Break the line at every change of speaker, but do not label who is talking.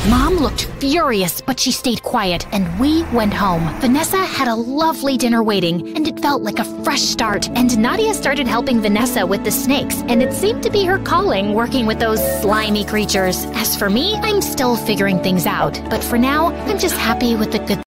Mom looked furious, but she stayed quiet, and we went home. Vanessa had a lovely dinner waiting, and it felt like a fresh start. And Nadia started helping Vanessa with the snakes, and it seemed to be her calling, working with those slimy creatures. As for me, I'm still figuring things out, but for now, I'm just happy with the good